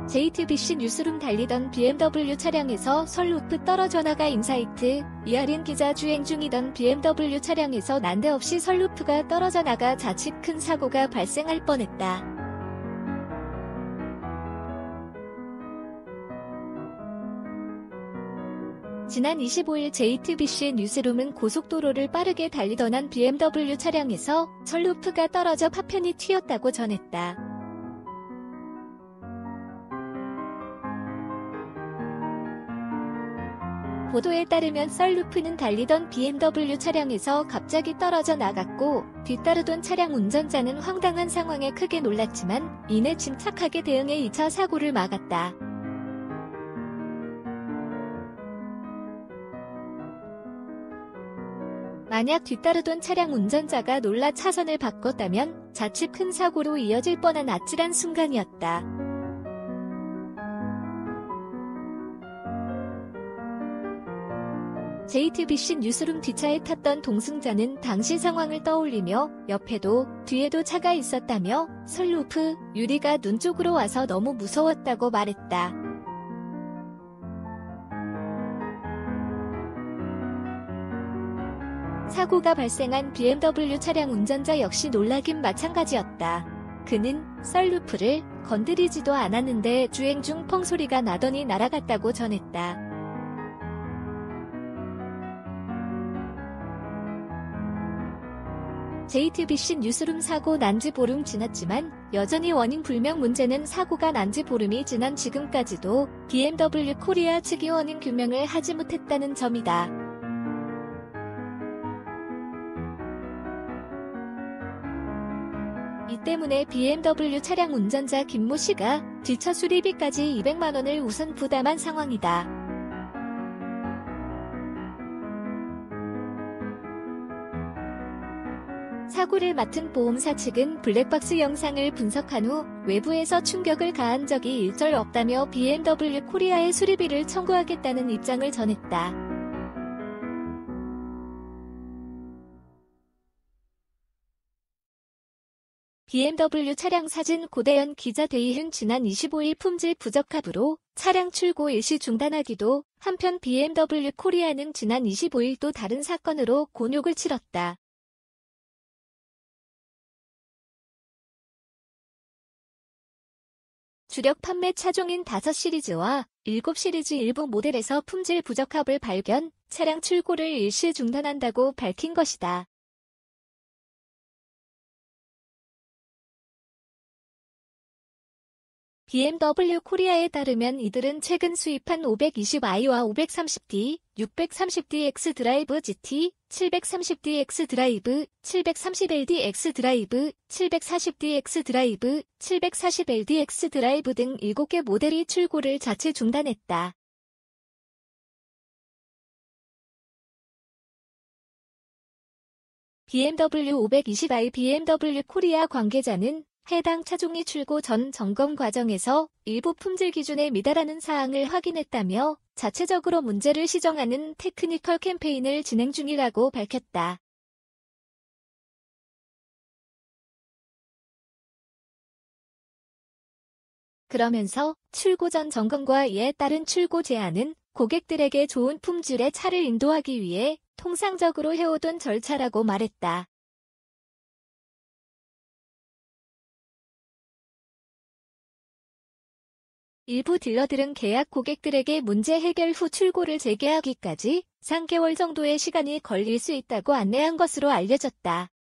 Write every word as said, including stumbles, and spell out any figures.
제이티비씨 뉴스룸 달리던 비엠더블유 차량에서 선루프 떨어져 나가 인사이트, 이하린 기자 주행 중이던 비엠더블유 차량에서 난데없이 선루프가 떨어져 나가 자칫 큰 사고가 발생할 뻔했다. 지난 이십오일 제이티비씨 뉴스룸은 고속도로를 빠르게 달리던 한 비엠더블유 차량에서 선루프가 떨어져 파편이 튀었다고 전했다. 보도에 따르면 선루프는 달리던 비엠더블유 차량에서 갑자기 떨어져 나갔고 뒤따르던 차량 운전자는 황당한 상황에 크게 놀랐지만 이내 침착하게 대응해 이 차 사고를 막았다. 만약 뒤따르던 차량 운전자가 놀라 차선을 바꿨다면 자칫 큰 사고로 이어질 뻔한 아찔한 순간이었다. 제이티비씨 뉴스룸 뒷차에 탔던 동승자는 당시 상황을 떠올리며 옆에도 뒤에도 차가 있었다며 선루프 유리가 눈 쪽으로 와서 너무 무서웠다고 말했다. 사고가 발생한 비엠더블유 차량 운전자 역시 놀라긴 마찬가지였다. 그는 선루프를 건드리지도 않았는데 주행 중 펑 소리가 나더니 날아갔다고 전했다. 제이티비씨 뉴스룸 사고 난 지 보름 지났지만 여전히 원인 불명 문제는 사고가 난 지 보름이 지난 지금까지도 비엠더블유 코리아 측이 원인 규명을 하지 못했다는 점이다. 이 때문에 비엠더블유 차량 운전자 김모 씨가 뒷차 수리비까지 이백만 원을 우선 부담한 상황이다. 사고를 맡은 보험사 측은 블랙박스 영상을 분석한 후 외부에서 충격을 가한 적이 일절 없다며 비엠더블유 코리아의 수리비를 청구하겠다는 입장을 전했다. 비엠더블유 차량 사진 고대현 기자 대이흥 지난 이십오일 품질 부적합으로 차량 출고 일시 중단하기도 한편 비엠더블유 코리아는 지난 이십오일 또 다른 사건으로 곤욕을 치렀다. 주력 판매 차종인 다섯 시리즈와 일곱 시리즈 일부 모델에서 품질 부적합을 발견, 차량 출고를 일시 중단한다고 밝힌 것이다. 비엠더블유 코리아에 따르면 이들은 최근 수입한 오백이십 아이와 오백삼십 디, 육백삼십 디 엑스 드라이브 지티, 칠백삼십 디 엑스 드라이브, 칠백삼십 엘 디 엑스 드라이브, 칠백사십 디 엑스 드라이브, 칠백사십 엘 디 엑스 드라이브 등 일곱 개 모델이 출고를 자체 중단했다. 비엠더블유 오백이십 아이 비엠더블유 코리아 관계자는 해당 차종이 출고 전 점검 과정에서 일부 품질 기준에 미달하는 사항을 확인했다며 자체적으로 문제를 시정하는 테크니컬 캠페인을 진행 중이라고 밝혔다. 그러면서 출고 전 점검과 이에 따른 출고 제한은 고객들에게 좋은 품질의 차를 인도하기 위해 통상적으로 해오던 절차라고 말했다. 일부 딜러들은 계약 고객들에게 문제 해결 후 출고를 재개하기까지 삼 개월 정도의 시간이 걸릴 수 있다고 안내한 것으로 알려졌다.